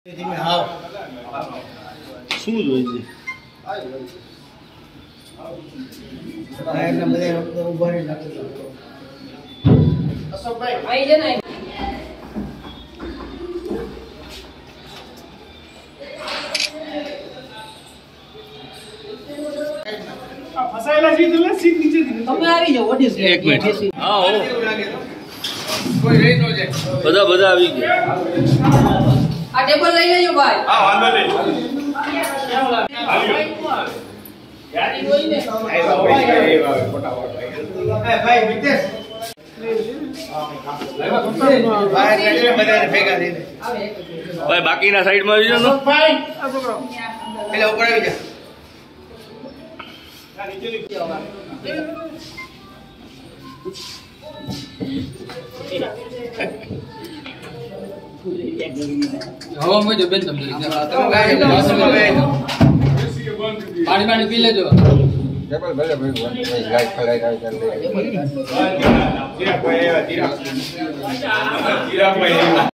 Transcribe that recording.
શું જોઈએ ફસાયેલા સીટ એટલે સીટ નીચે તમે આવી જાઓ વોટ ઇઝ એક મિનિટ હા હો કોઈ રહી ન જાય બધા આવી ગયા આ ટેબલ લઈ લેજો ભાઈ હા વાંધો નહીં ગાડી હોય ને ભાઈ વિદેશ ભાઈ બાકીના સાઈડમાં આવી જાઓ ભાઈ એટલે ઉપર આવી જા હવા માં જો બેન તમને પાણી પી લેજો ટેબલ ભલે ભાઈ લાઈટ ખલાઈ આવી ચાલે ધીરા ભાઈ